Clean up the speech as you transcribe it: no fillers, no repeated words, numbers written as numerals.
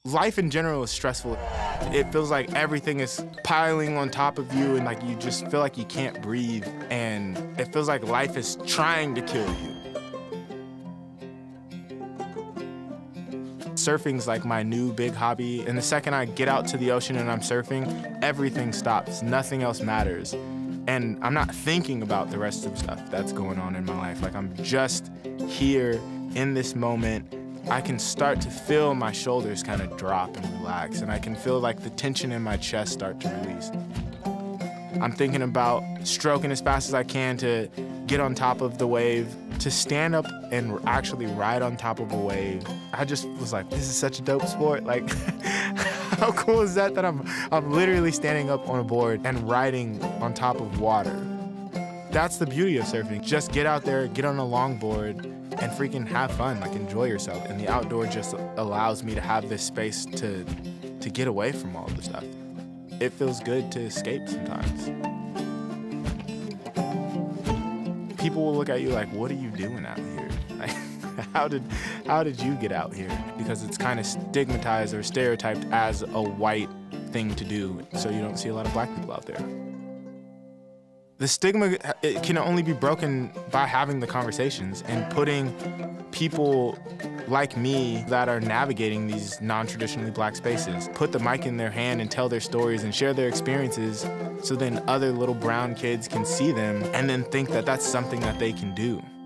Life in general is stressful. It feels like everything is piling on top of you and like you just feel like you can't breathe, and it feels like life is trying to kill you. Surfing's like my new big hobby, and the second I get out to the ocean and I'm surfing, everything stops, nothing else matters. And I'm not thinking about the rest of the stuff that's going on in my life. Like, I'm just here in this moment. I can start to feel my shoulders kind of drop and relax, and I can feel like the tension in my chest start to release. I'm thinking about stroking as fast as I can to get on top of the wave, to stand up and actually ride on top of a wave. I just was like, this is such a dope sport. Like, how cool is that I'm literally standing up on a board and riding on top of water. That's the beauty of surfing. Just get out there, get on a longboard, and freaking have fun, like enjoy yourself. And the outdoor just allows me to have this space to get away from all the stuff. It feels good to escape sometimes. People will look at you like, what are you doing out here? Like, how did you get out here? Because it's kind of stigmatized or stereotyped as a white thing to do, so you don't see a lot of black people out there. The stigma, it can only be broken by having the conversations and putting people like me that are navigating these non-traditionally black spaces, put the mic in their hand and tell their stories and share their experiences, so then other little brown kids can see them and then think that that's something that they can do.